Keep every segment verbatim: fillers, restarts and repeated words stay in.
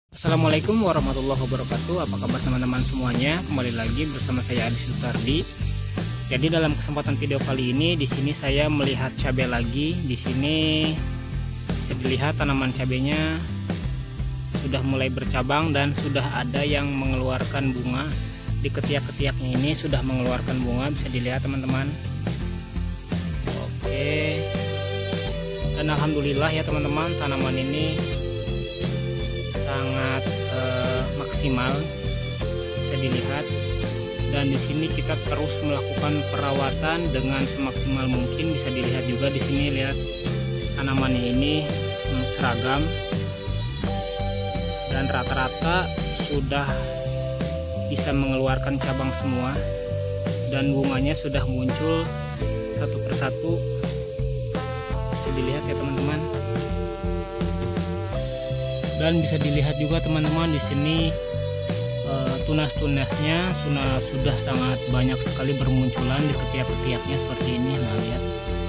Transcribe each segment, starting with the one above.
Assalamualaikum warahmatullahi wabarakatuh. Apa kabar teman-teman semuanya? Kembali lagi bersama saya Adi Sutardi. Jadi dalam kesempatan video kali ini, di sini saya melihat cabai lagi. Di sini bisa dilihat tanaman cabainya sudah mulai bercabang dan sudah ada yang mengeluarkan bunga. Di ketiak-ketiaknya ini sudah mengeluarkan bunga, bisa dilihat teman-teman. Oke. Dan alhamdulillah ya teman-teman, tanaman ini sangat eh, maksimal, bisa dilihat. Dan di sini kita terus melakukan perawatan dengan semaksimal mungkin. Bisa dilihat juga di sini, lihat tanamannya ini hmm, seragam dan rata-rata sudah bisa mengeluarkan cabang semua dan bunganya sudah muncul satu persatu. Bisa dilihat ya teman-teman. Dan bisa dilihat juga teman-teman di sini e, tunas-tunasnya sudah sudah sangat banyak sekali bermunculan di ketiak-ketiaknya seperti ini. Nah, lihat.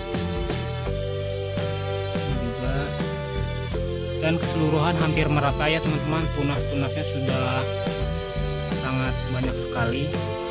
Ini juga. Dan keseluruhan hampir merata ya teman-teman, tunas-tunasnya sudah sangat banyak sekali.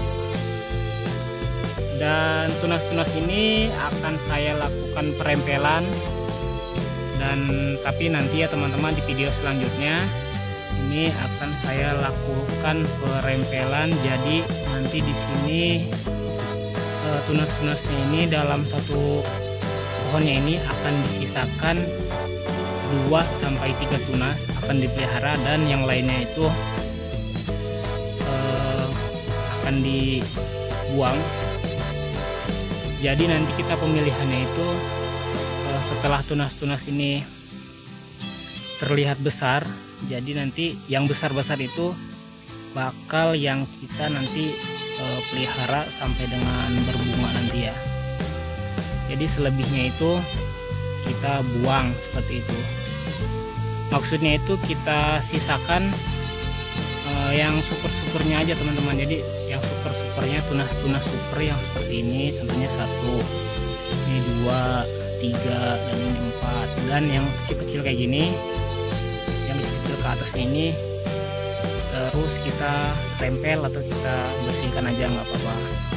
Dan tunas-tunas ini akan saya lakukan perempelan. Dan tapi nanti ya teman-teman, di video selanjutnya ini akan saya lakukan perempelan. Jadi nanti di sini e, tunas-tunasnya ini dalam satu pohonnya ini akan disisakan dua sampai tiga tunas akan dipelihara, dan yang lainnya itu e, akan dibuang. Jadi nanti kita pemilihannya itu setelah tunas-tunas ini terlihat besar, jadi nanti yang besar-besar itu bakal yang kita nanti e, pelihara sampai dengan berbunga nanti ya. Jadi selebihnya itu kita buang seperti itu. Maksudnya itu kita sisakan e, yang super-supernya aja teman-teman. Jadi yang super-supernya, tunas-tunas super yang seperti ini, contohnya satu, ini dua, tiga, dan ini empat. Dan yang kecil-kecil kayak gini, yang kecil ke atas ini terus kita tempel atau kita bersihkan aja, nggak apa-apa.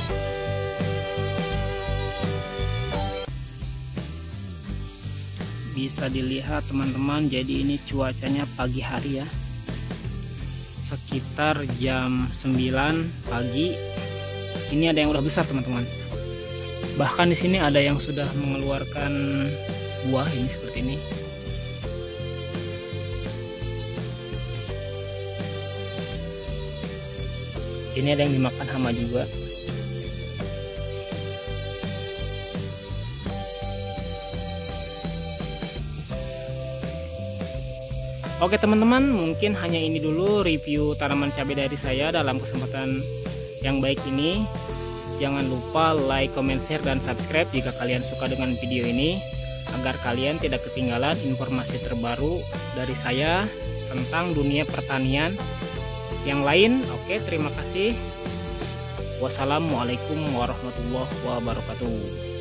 Bisa dilihat teman-teman, jadi ini cuacanya pagi hari ya, sekitar jam sembilan pagi. Ini ada yang udah besar teman-teman. Bahkan di sini ada yang sudah mengeluarkan buah ini seperti ini. Ini ada yang dimakan hama juga. Oke teman-teman, mungkin hanya ini dulu review tanaman cabai dari saya dalam kesempatan yang baik ini. Jangan lupa like, comment, share, dan subscribe jika kalian suka dengan video ini, agar kalian tidak ketinggalan informasi terbaru dari saya tentang dunia pertanian yang lain. Oke, terima kasih. Wassalamualaikum warahmatullahi wabarakatuh.